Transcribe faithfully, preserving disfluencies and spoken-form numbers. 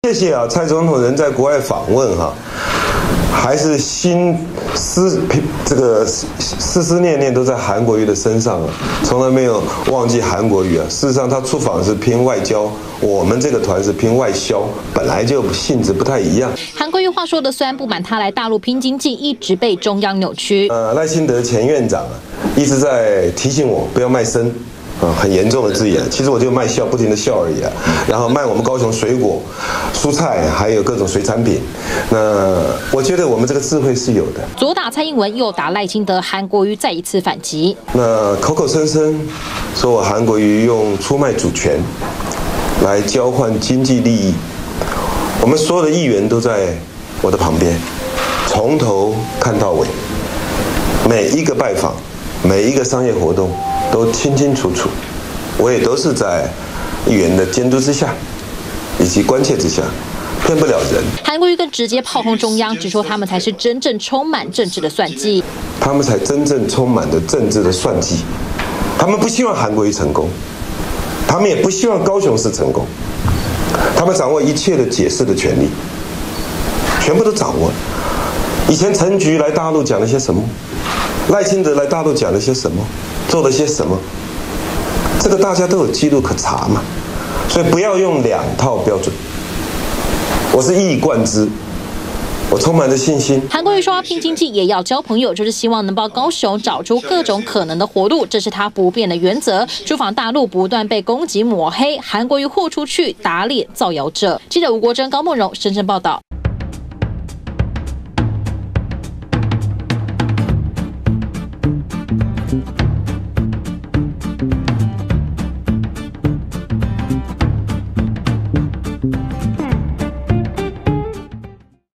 谢谢啊，蔡总统人在国外访问哈、啊，还是心思这个思思念念都在韩国瑜的身上啊，从来没有忘记韩国瑜啊。事实上，他出访是拼外交，我们这个团是拼外销，本来就性质不太一样。 韩国瑜话说的，虽然不满他来大陆拼经济，一直被中央扭曲。 呃，赖清德前院长啊，一直在提醒我不要卖身。啊，很严重的字眼。其实我就卖笑，不停的笑而已啊。然后卖我们高雄水果、蔬菜，还有各种水产品。那我觉得我们这个智慧是有的。 左打蔡英文，右打赖清德，韩国瑜再一次反击。 那口口声声说我韩国瑜用出卖主权来交换经济利益，我们所有的议员都在我的旁边，从头看到尾，每一个拜访，每一个商业活动。都清清楚楚，我也都是在议员的监督之下，以及关切之下，骗不了人。 韩国瑜更直接炮轰中央，指出他们才是真正充满政治的算计， 他们才真正充满着政治的算计。他们不希望韩国瑜成功，他们也不希望高雄市成功，他们掌握一切的解释的权利，全部都掌握了。以前陈菊来大陆讲了些什么？赖清德来大陆讲了些什么？做了些什么？这个大家都有记录可查嘛，所以不要用两套标准。我是一以贯之，我充满着信心。 韩国瑜说，拼经济也要交朋友，就是希望能帮高雄找出各种可能的活路，这是他不变的原则。出访大陆不断被攻击抹黑，韩国瑜豁出去打脸造谣者。记者吴国珍、高梦荣深圳报道。